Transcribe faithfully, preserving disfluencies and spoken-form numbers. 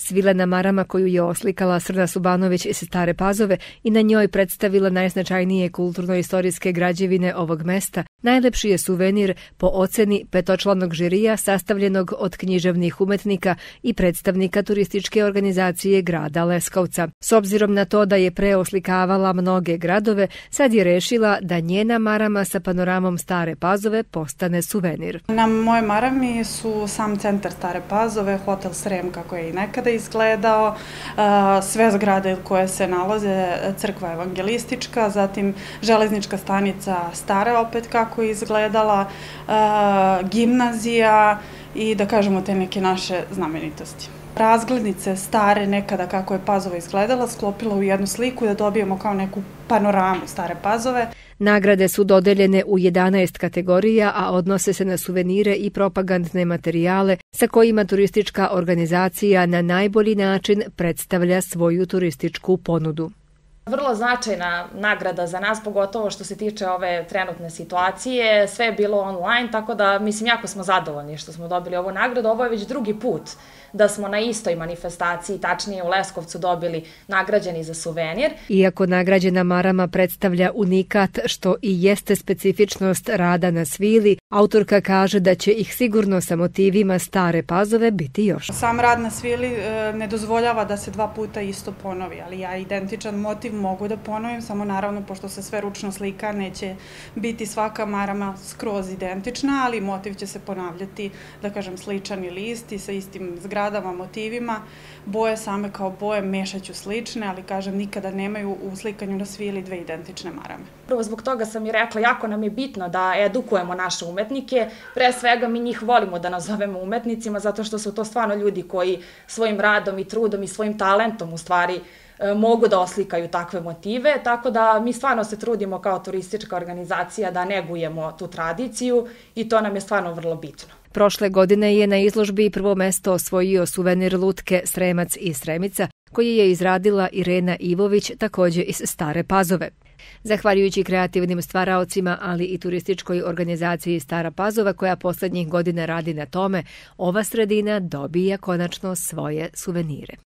Svila na marama koju je oslikala Srna Subanović iz Stare Pazove i na njoj predstavila najznačajnije kulturno-istorijske građevine ovog mesta, najlepši je suvenir po oceni petočlanog žirija sastavljenog od književnih umetnika i predstavnika turističke organizacije grada Leskovca. S obzirom na to da je pre oslikavala mnoge gradove, sad je rešila da njena marama sa panoramom Stare Pazove postane suvenir. Na moje marami su sam centar Stare Pazove, hotel Srem kako je i nekada izgledao, sve zgrade koje se nalaze, crkva evangelistička, zatim železnička stanica Stara opet kako je izgledala, gimnazija i da kažemo te neke naše znamenitosti. Razglednice stare nekada kako je Pazova izgledala sklopila u jednu sliku da dobijemo kao neku panoramu Stare Pazove. Nagrade su dodeljene u jedanaest kategorija, a odnose se na suvenire i propagandne materijale sa kojima turistička organizacija na najbolji način predstavlja svoju turističku ponudu. Vrlo značajna nagrada za nas, pogotovo što se tiče ove trenutne situacije. Sve je bilo online, tako da mislim jako smo zadovoljni što smo dobili ovu nagradu. Ovo je već drugi put da smo na istoj manifestaciji, tačnije u Leskovcu, dobili nagrađeni za suvenir. Iako nagrađena marama predstavlja unikat, što i jeste specifičnost rada na svili, autorka kaže da će ih sigurno sa motivima Stare Pazove biti još. Sam rad na svili ne dozvoljava da se dva puta isto ponovi, ali ja identičan motiv mogu da ponovim, samo naravno pošto se sve ručno slika neće biti svaka marama skroz identična, ali motiv će se ponavljati, da kažem, sličan ili isti, sa istim zgradama, motivima. Boje same kao boje mešaću slične, ali kažem nikada nemaju u slikanju na svili dve identične marame. Prvo zbog toga sam i rekla, jako nam je bitno da edukujemo naše umetnike. Pre svega mi njih volimo da nazovemo umetnicima, zato što su to stvarno ljudi koji svojim radom i trudom i svojim talentom u stvari mogu da oslikaju takve motive, tako da mi stvarno se trudimo kao turistička organizacija da negujemo tu tradiciju i to nam je stvarno vrlo bitno. Prošle godine je na izložbi prvo mesto osvojio suvenir lutke Sremac i Sremica, koji je izradila Irena Ivović, takođe iz Stare Pazove. Zahvaljujući kreativnim stvaraocima, ali i turističkoj organizaciji Stara Pazova, koja poslednjih godina radi na tome, ova sredina dobija konačno svoje suvenire.